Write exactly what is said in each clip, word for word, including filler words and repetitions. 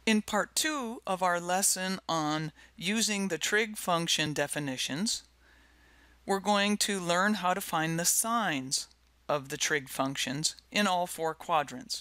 In part two of our lesson on using the trig function definitions, we're going to learn how to find the signs of the trig functions in all four quadrants.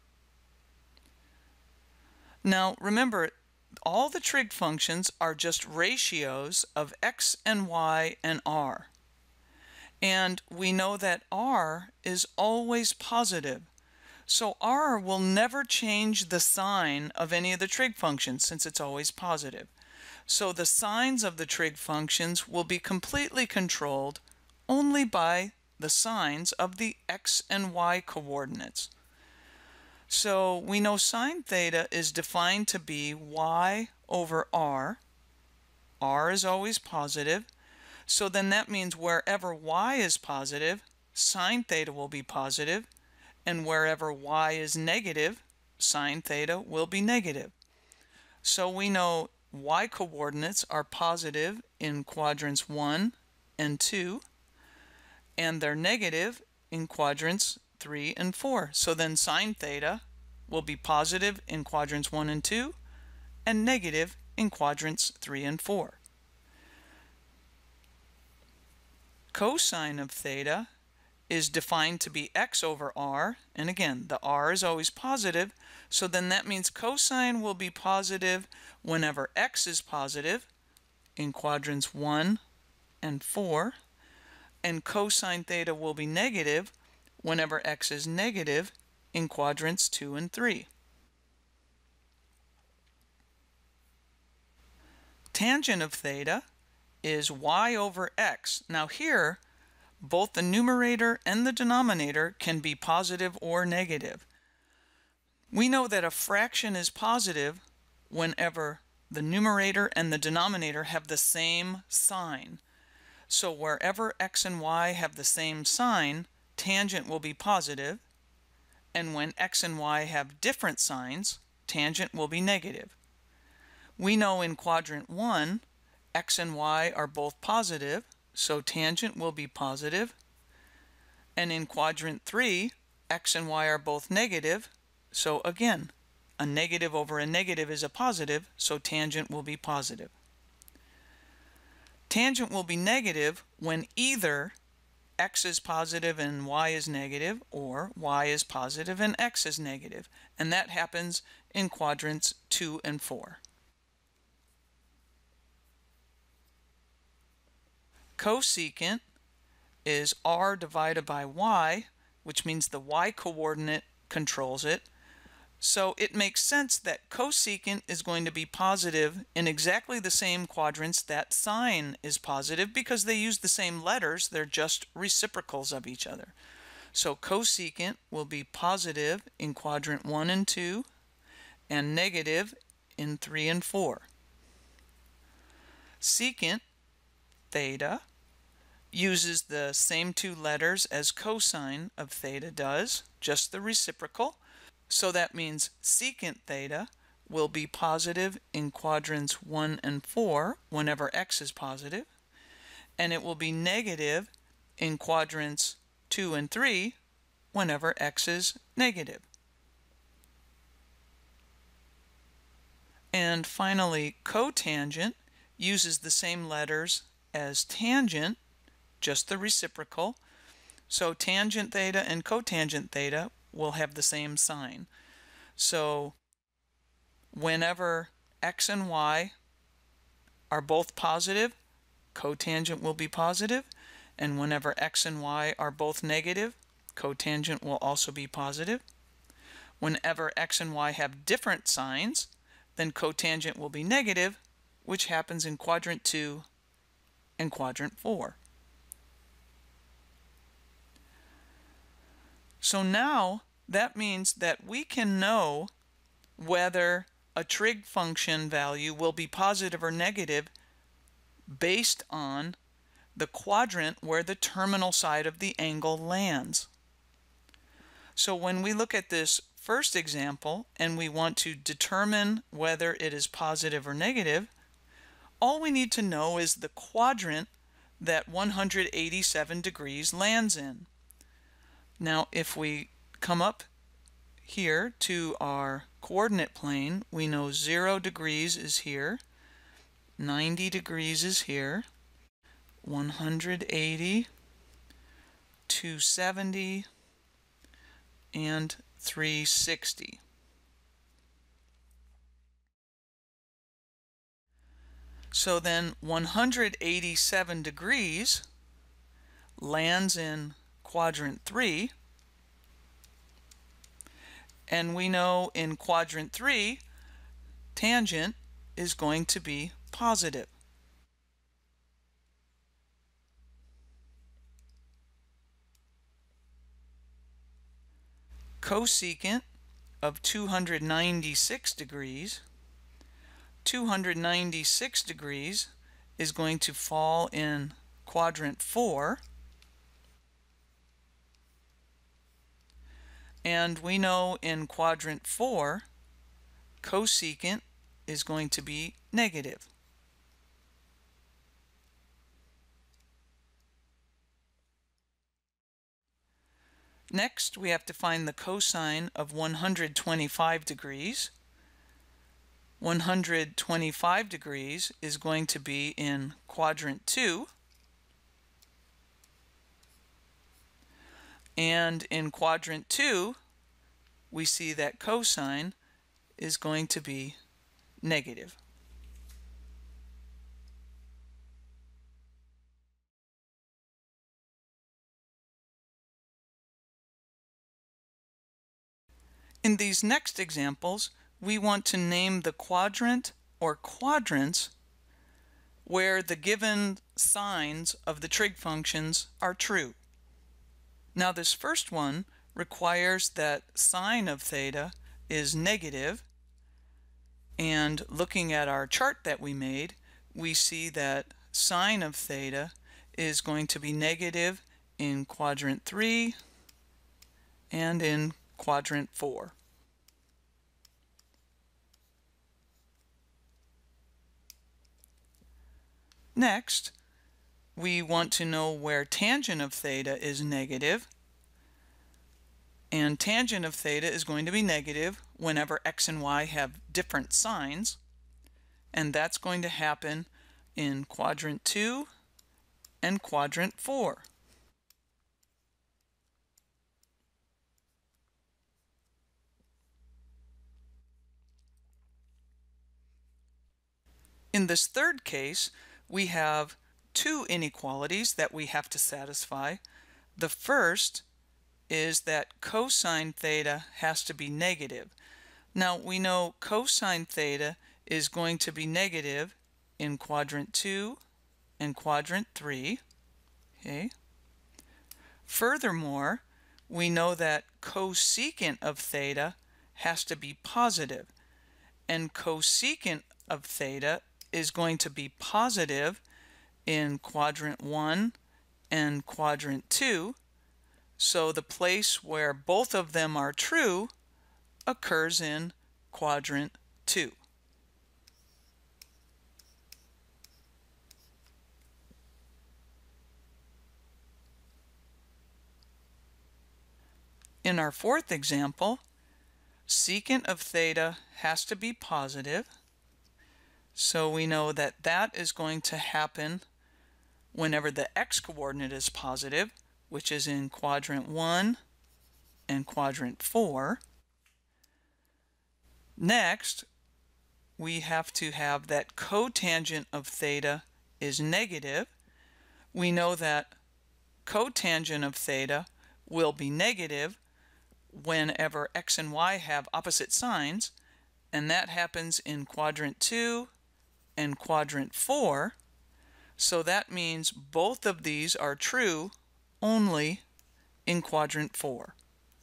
Now remember, all the trig functions are just ratios of x and y and r. And we know that r is always positive. So r will never change the sign of any of the trig functions since it's always positive. So the signs of the trig functions will be completely controlled only by the signs of the x and y coordinates. So we know sine theta is defined to be y over r. r is always positive. So then that means wherever y is positive, sine theta will be positive. And wherever y is negative, sine theta will be negative. So we know y coordinates are positive in quadrants one and two, and they're negative in quadrants three and four. So then sine theta will be positive in quadrants one and two, and negative in quadrants three and four. Cosine of theta is defined to be x over r, and again the r is always positive, so then that means cosine will be positive whenever x is positive in quadrants one and four, and cosine theta will be negative whenever x is negative in quadrants two and three. Tangent of theta is y over x. Now here both the numerator and the denominator can be positive or negative. We know that a fraction is positive whenever the numerator and the denominator have the same sign. So wherever x and y have the same sign, tangent will be positive, and when x and y have different signs, tangent will be negative. We know in quadrant one, x and y are both positive, so tangent will be positive. And in quadrant three, x and y are both negative, so again, a negative over a negative is a positive, so tangent will be positive. Tangent will be negative when either x is positive and y is negative, or y is positive and x is negative, and that happens in quadrants two and four. Cosecant is r divided by y, which means the y coordinate controls it. So it makes sense that cosecant is going to be positive in exactly the same quadrants that sine is positive because they use the same letters, they're just reciprocals of each other. So cosecant will be positive in quadrant one and two and negative in three and four. Secant theta uses the same two letters as cosine of theta does, just the reciprocal. So that means secant theta will be positive in quadrants one and four whenever x is positive, and it will be negative in quadrants two and three whenever x is negative. And finally, cotangent uses the same letters as tangent, just the reciprocal. So tangent theta and cotangent theta will have the same sign. So whenever x and y are both positive, cotangent will be positive, and whenever x and y are both negative, cotangent will also be positive. Whenever x and y have different signs, then cotangent will be negative, which happens in quadrant two and quadrant four. So now that means that we can know whether a trig function value will be positive or negative based on the quadrant where the terminal side of the angle lands. So when we look at this first example and we want to determine whether it is positive or negative, all we need to know is the quadrant that one hundred eighty-seven degrees lands in. Now if we come up here to our coordinate plane, we know zero degrees is here, ninety degrees is here, one hundred eighty, two hundred seventy, and three hundred sixty. So then one hundred eighty-seven degrees lands in quadrant three, and we know in quadrant three tangent is going to be positive. Cosecant of two hundred ninety-six degrees, two hundred ninety-six degrees is going to fall in quadrant four, and we know in quadrant four cosecant is going to be negative. Next, we have to find the cosine of one hundred twenty-five degrees. one hundred twenty-five degrees is going to be in quadrant two, and in quadrant two we see that cosine is going to be negative. In these next examples, we want to name the quadrant or quadrants where the given signs of the trig functions are true. Now this first one requires that sine of theta is negative, and looking at our chart that we made, we see that sine of theta is going to be negative in quadrant three and in quadrant four. Next, we want to know where tangent of theta is negative, and tangent of theta is going to be negative whenever x and y have different signs, and that's going to happen in quadrant two and quadrant four. In this third case, we have two inequalities that we have to satisfy. The first is that cosine theta has to be negative. Now we know cosine theta is going to be negative in quadrant two and quadrant three. Okay. Furthermore, we know that cosecant of theta has to be positive, and cosecant of theta is going to be positive in quadrant one and quadrant two, so the place where both of them are true occurs in quadrant two. In our fourth example, secant of theta has to be positive, so we know that that is going to happen whenever the x-coordinate is positive, which is in quadrant one and quadrant four. Next, we have to have that cotangent of theta is negative. We know that cotangent of theta will be negative whenever x and y have opposite signs, and that happens in quadrant two and quadrant four. So that means both of these are true only in quadrant four.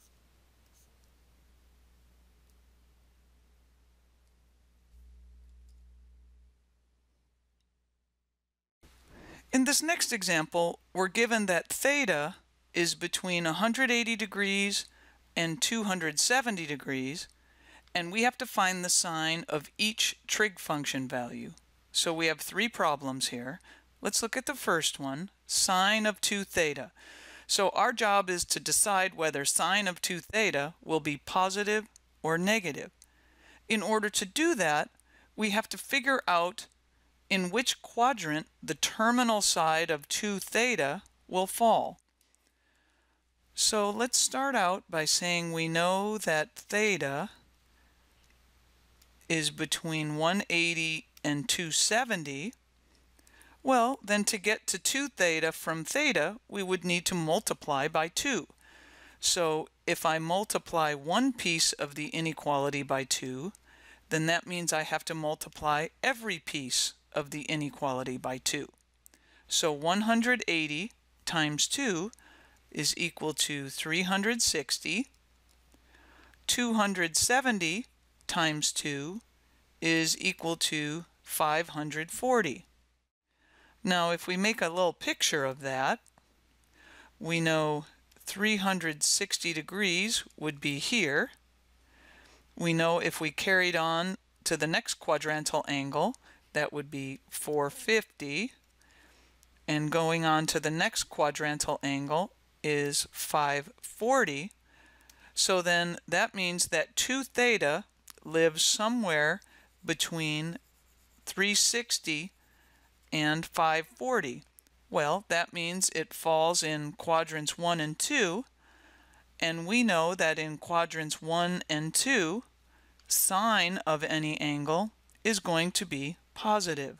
In this next example, we're given that theta is between one hundred eighty degrees and two hundred seventy degrees, and we have to find the sine of each trig function value. So we have three problems here. Let's look at the first one, sine of two theta. So our job is to decide whether sine of two theta will be positive or negative. in order to do that, we have to figure out in which quadrant the terminal side of two theta will fall. So let's start out by saying we know that theta is between one eighty and two seventy. Well, then to get to two theta from theta, we would need to multiply by two. So if I multiply one piece of the inequality by two, then that means I have to multiply every piece of the inequality by two. So one hundred eighty times two is equal to three hundred sixty. two hundred seventy times two is equal to five hundred forty. Now if we make a little picture of that, we know three hundred sixty degrees would be here. We know if we carried on to the next quadrantal angle, that would be four hundred fifty. And going on to the next quadrantal angle is five hundred forty. So then that means that two theta lives somewhere between three hundred sixty and five hundred forty. Well, that means it falls in quadrants one and two, and we know that in quadrants one and two, sine of any angle is going to be positive.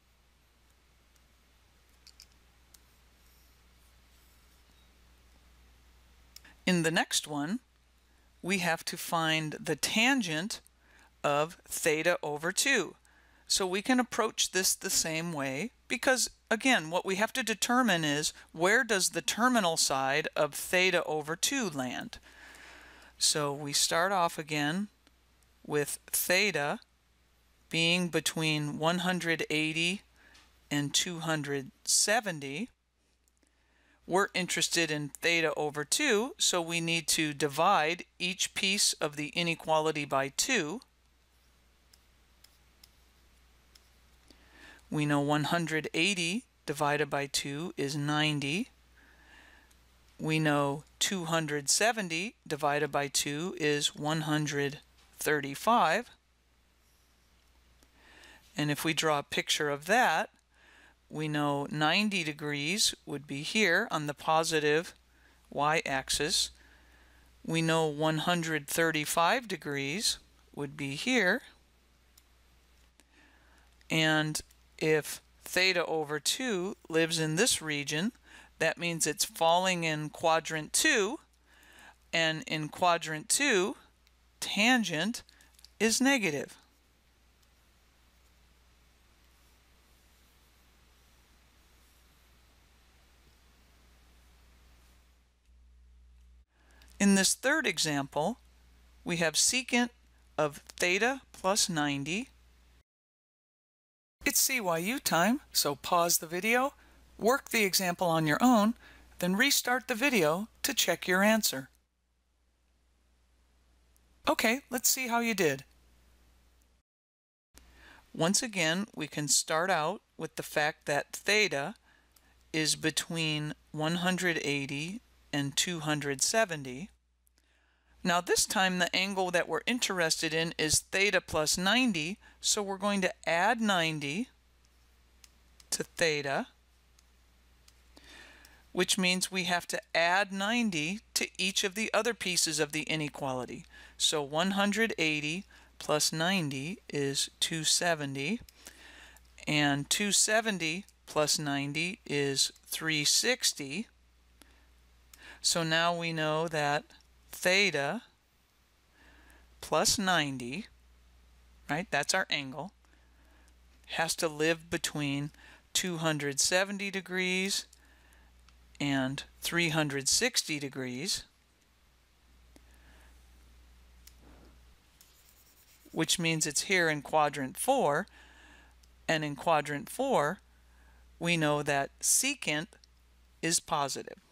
In the next one, we have to find the tangent of theta over two. So we can approach this the same way because, again, what we have to determine is where does the terminal side of theta over two land. So we start off again with theta being between one hundred eighty and two hundred seventy. We're interested in theta over two, so we need to divide each piece of the inequality by two. We know one hundred eighty divided by two is ninety. We know two hundred seventy divided by two is one hundred thirty-five. And if we draw a picture of that, we know ninety degrees would be here on the positive y-axis. We know one hundred thirty-five degrees would be here. And if theta over two lives in this region, that means it's falling in quadrant two, and in quadrant two, tangent is negative. In this third example, we have secant of theta plus ninety. It's C Y U time, so pause the video, work the example on your own, then restart the video to check your answer. Okay, let's see how you did. Once again, we can start out with the fact that theta is between one hundred eighty and two hundred seventy. Now this time the angle that we're interested in is theta plus ninety, so we're going to add ninety to theta, which means we have to add ninety to each of the other pieces of the inequality. So one hundred eighty plus ninety is two hundred seventy, and two hundred seventy plus ninety is three hundred sixty. So now we know that theta plus ninety, right, that's our angle, has to live between two hundred seventy degrees and three hundred sixty degrees, which means it's here in quadrant four, and in quadrant four we know that secant is positive.